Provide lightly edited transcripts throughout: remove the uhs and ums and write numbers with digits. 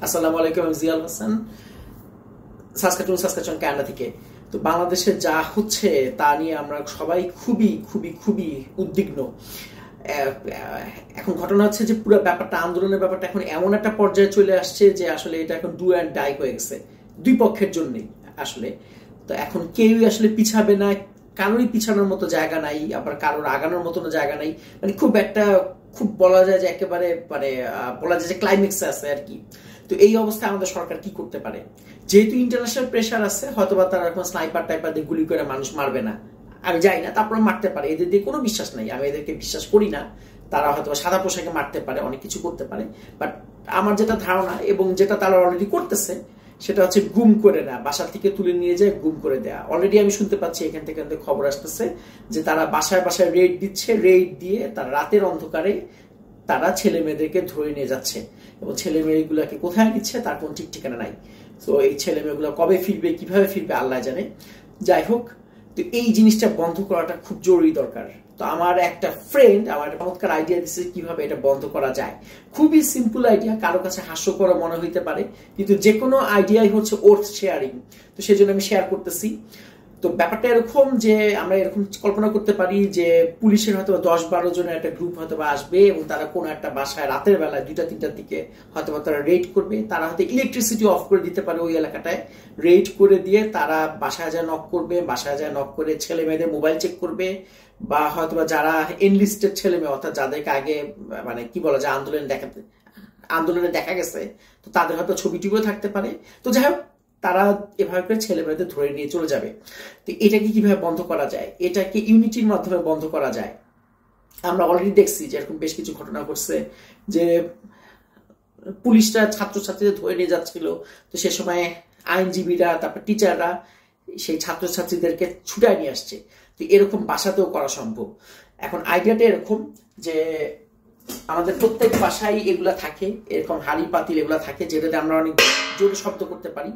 আসসালামু আলাইকুম, আমি জিয়াল হাসান, সাসকাচুয়ান কানাডা থেকে। তো বাংলাদেশে যা হচ্ছে তা নিয়ে আমরা সবাই খুবই খুবই খুবই উদ্বিগ্ন। এখন ঘটনা হচ্ছে যে পুরো ব্যাপারটা, আন্দোলনের ব্যাপারটা এখন এমন একটা পর্যায়ে চলে আসছে যে আসলে এটা এখন ডু অ্যান্ড ডাই হয়ে গেছে দুই পক্ষের জন্যই আসলে। তো এখন কেউই আসলে পিছাবে না, কারোরই পিছানোর মতো জায়গা নাই, আবার কারোর আগানোর মতো জায়গা নাই। মানে খুব বলা যায় যে একেবারে বলা যায় যে ক্লাইম্যাক্সে আছে আর কি। তো এই অবস্থায় আমাদের সরকার কি করতে পারে? যেহেতু ইন্টারন্যাশনাল প্রেশার আছে, হয়তোবা তারা এখন স্নাইপার টাইপার দিয়ে গুলি করে মানুষ মারবে না, আমি যাই না, তারপরে মারতে পারে। এদের দিয়ে কোনো বিশ্বাস নাই, আমি এদেরকে বিশ্বাস করি না। তারা হয়তো সাদা পোশাকে মারতে পারে, অনেক কিছু করতে পারে, বাট আমার যেটা ধারণা এবং যেটা তারা অলরেডি করতেছে সেটা হচ্ছে গুম করে না, বাসা থেকে তুলে নিয়ে যায় গুম করে দেয়া। অলরেডি আমি শুনতে পাচ্ছি এখান থেকে খবর আসতেছে যে তারা বাসায় বাসায় রেড দিচ্ছে, রেড দিয়ে তারা রাতের অন্ধকারে তারা ছেলে মেয়েদেরকে ধরে নিয়ে যাচ্ছে এবং ছেলে মেয়েগুলোকে কোথায় নিচ্ছে তার কোনো ঠিক ঠিকানা নাই। তো এই ছেলে মেয়েগুলো কবে ফিরবে, কিভাবে ফিরবে আল্লাহ জানে। যাই হোক, তো এই জিনিসটা বন্ধ করাটা খুব জরুরি দরকার। তো আমার একটা ফ্রেন্ড আমার একটা চমৎকার আইডিয়া দিচ্ছে কিভাবে এটা বন্ধ করা যায়। খুবই সিম্পল আইডিয়া, কারো কাছে হাস্যকর মনে হইতে পারে, কিন্তু যে কোনো আইডিয়াই হচ্ছে ওর্থ শেয়ারিং। তো সেজন্য আমি শেয়ার করতেছি। তো ব্যাপারটা এরকম যে আমরা এরকম কল্পনা করতে পারি যে পুলিশের হয়তো 10-12 জনের একটা গ্রুপ হয়তো আসবে এবং তারা কোনো একটা বাসায় রাতের বেলায় 2টা-3টার দিকে হয়তো তারা রেড করবে। তারা হয়তো ইলেকট্রিসিটি অফ করে দিতে পারে ওই এলাকাটায়, রেড করে দিয়ে তারা বাসায় যায় নক করবে, বাসায় যায় নক করে ছেলে মেয়েদের মোবাইল চেক করবে, বা হয়তোবা যারা এনলিস্টেড ছেলে মেয়ে অর্থাৎ যাদেরকে আগে মানে কি বলা যায় আন্দোলনে দেখা গেছে, তো তাদের হয়তো ছবি টুবিও থাকতে পারে। তো যাই হোক, তারা এভাবে করে ছেলে মেয়েদের ধরে নিয়ে চলে যাবে। তো এটাকে কিভাবে বন্ধ করা যায়? এটাকে ইউনিটির মাধ্যমে বন্ধ করা যায়। আমরা অলরেডি দেখছি যে এরকম বেশ কিছু ঘটনা ঘটছে যে পুলিশরা ছাত্রছাত্রীদের ধরে নিয়ে যাচ্ছিল, তো সে সময় আইনজীবীরা তারপর টিচাররা সেই ছাত্রছাত্রীদেরকে ছুটায় নিয়ে আসছে। তো এরকম বাসাতেও করা সম্ভব। এখন আইডিয়াটা এরকম যে আমাদের প্রত্যেক বাসায় এগুলা থাকে, এরকম হাড়ি পাতিল এগুলা থাকে, যেটাতে আমরা অনেক জোরে শব্দ করতে পারি।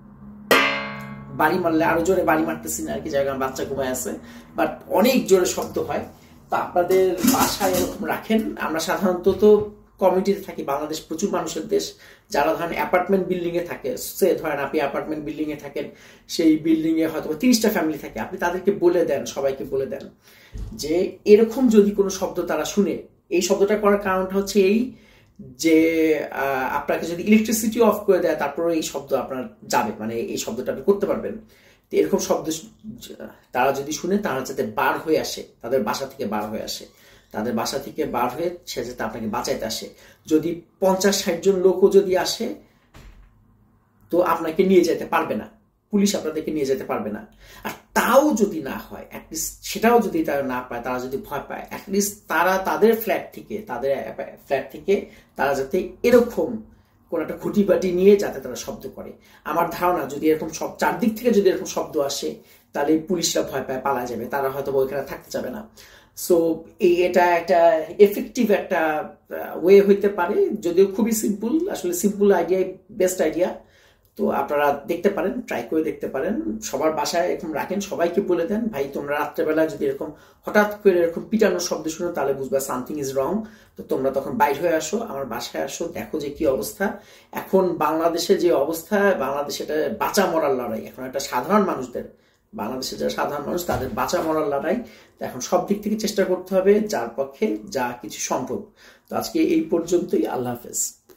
বাড়ি মারলে আরো জোরে বাড়ি মারতেছি না আর কি, জায়গায় বাচ্চা ঘুমায় আছে, বাট অনেক জোরে শব্দ হয়। তো আপনাদের বাসায় এরকম রাখেন। আমরা সাধারণত তো কমিউনিটিতে থাকি, বাংলাদেশ প্রচুর মানুষের দেশ। যারা ধরেন অ্যাপার্টমেন্ট বিল্ডিং এ থাকে, সে ধরেন আপনি অ্যাপার্টমেন্ট বিল্ডিং এ থাকেন, সেই বিল্ডিং এ হয়তো 30টা ফ্যামিলি থাকে, আপনি তাদেরকে বলে দেন, সবাইকে বলে দেন যে এরকম যদি কোনো শব্দ তারা শুনে, এই শব্দটা করার কারণটা হচ্ছে এই যে আপনাকে যদি ইলেকট্রিসিটি অফ করে দেয় তারপরে এই শব্দ আপনার যাবে, মানে এই শব্দটা আপনি করতে পারবেন। তো এরকম শব্দ তারা যদি শুনে, তারা যাতে বার হয়ে আসে, তাদের বাসা থেকে বার হয়ে আসে, তাদের বাসা থেকে বার হয়ে সে যাতে আপনাকে বাঁচাইতে আসে। যদি 50-60 জন লোকও যদি আসে, তো আপনাকে নিয়ে যেতে পারবে না, পুলিশ আপনাদেরকে নিয়ে যেতে পারবে না। আর তাও যদি না হয়, অ্যাটলিস্ট সেটাও যদি তারা না পায়, তারা যদি ভয় পায়, অ্যাটলিস্ট তারা তাদের ফ্ল্যাট থেকে তারা যাতে এরকম কোন একটা খুঁটিবাটি নিয়ে যাতে তারা শব্দ করে। আমার ধারণা যদি এরকম সব চারদিক থেকে যদি এরকম শব্দ আসে, তাহলে পুলিশরা ভয় পায়, পালা যাবে, তারা হয়তো ওইখানে থাকতে যাবে না। সো এটা একটা এফেক্টিভ একটা ওয়ে হইতে পারে, যদিও খুবই সিম্পল। আসলে সিম্পল আইডিয়া বেস্ট আইডিয়া। তো আপনারা দেখতে পারেন, ট্রাই করে দেখতে পারেন। সবার বাসায় এরকম রাখেন, সবাইকে বলে দেন ভাই তোমরা রাত্রেবেলা যদি এরকম হঠাৎ করে এরকম পিটানোর শব্দ শুনো, তাহলে বুঝবা সামথিং ইজ রং। তো তোমরা তখন বাইর হয়ে আসো, আমার বাসায় আসো, দেখো যে কি অবস্থা। এখন বাংলাদেশে যে অবস্থা, বাংলাদেশে এটা বাঁচা মরার লড়াই। এখন একটা সাধারণ মানুষদের, বাংলাদেশের যারা সাধারণ মানুষ তাদের বাঁচা মরার লড়াই। তো এখন সব দিক থেকে চেষ্টা করতে হবে যার পক্ষে যা কিছু সম্ভব। তো আজকে এই পর্যন্তই। আল্লাহ হাফেজ।